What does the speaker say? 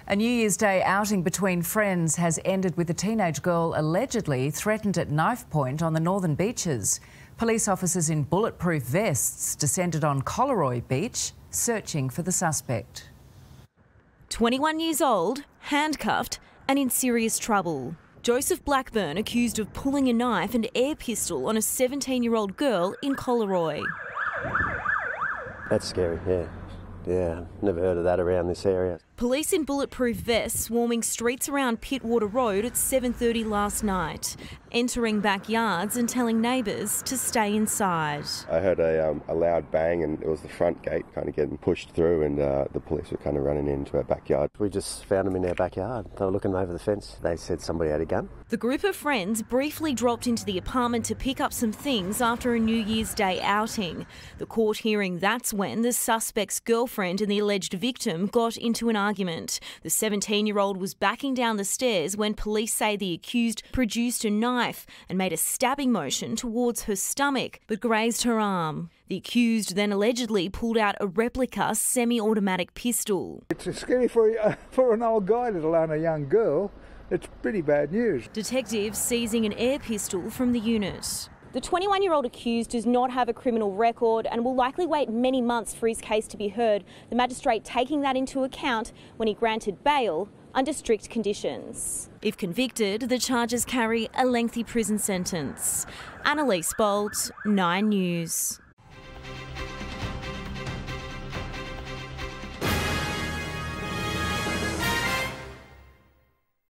A New Year's Day outing between friends has ended with a teenage girl allegedly threatened at knife point on the northern beaches. Police officers in bulletproof vests descended on Collaroy Beach, searching for the suspect. 21 years old, handcuffed and in serious trouble. Joseph Blackburn accused of pulling a knife and air pistol on a 17-year-old girl in Collaroy. That's scary, yeah. Yeah, never heard of that around this area. Police in bulletproof vests swarming streets around Pittwater Road at 7:30 last night, entering backyards and telling neighbours to stay inside. I heard a loud bang and it was the front gate kind of getting pushed through and the police were kind of running into our backyard. We just found them in our backyard. They were looking over the fence. They said somebody had a gun. The group of friends briefly dropped into the apartment to pick up some things after a New Year's Day outing. The court hearing that's when the suspect's girlfriend and the alleged victim got into an argument. The 17-year-old was backing down the stairs when police say the accused produced a knife and made a stabbing motion towards her stomach but grazed her arm. The accused then allegedly pulled out a replica semi-automatic pistol. It's scary for an old guy, let alone a young girl. It's pretty bad news. Detectives seizing an air pistol from the unit. The 21-year-old accused does not have a criminal record and will likely wait many months for his case to be heard, the magistrate taking that into account when he granted bail under strict conditions. If convicted, the charges carry a lengthy prison sentence. Annalise Bolt, 9 News.